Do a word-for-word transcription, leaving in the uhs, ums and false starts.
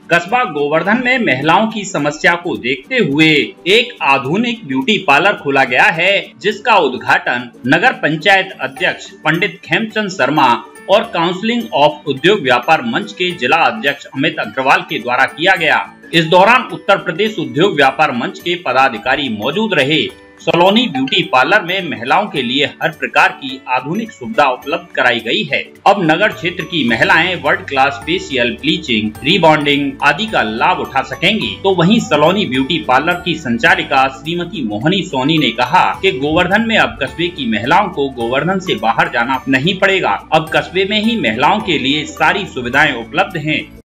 कस्बा गोवर्धन में महिलाओं की समस्या को देखते हुए एक आधुनिक ब्यूटी पार्लर खोला गया है, जिसका उद्घाटन नगर पंचायत अध्यक्ष पंडित खेमचंद शर्मा और काउंसिलिंग ऑफ उद्योग व्यापार मंच के जिला अध्यक्ष अमित अग्रवाल के द्वारा किया गया। इस दौरान उत्तर प्रदेश उद्योग व्यापार मंच के पदाधिकारी मौजूद रहे। सलोनी ब्यूटी पार्लर में महिलाओं के लिए हर प्रकार की आधुनिक सुविधा उपलब्ध कराई गई है। अब नगर क्षेत्र की महिलाएं world class facial, bleaching, rebonding आदि का लाभ उठा सकेंगी। तो वहीं सलोनी ब्यूटी पार्लर की संचालिका श्रीमती मोहनी सोनी ने कहा कि गोवर्धन में अब कस्बे की महिलाओं को गोवर्धन से बाहर जाना नहीं पड़ेगा। अब कस्बे में ही महिलाओं के लिए सारी सुविधाएं उपलब्ध हैं।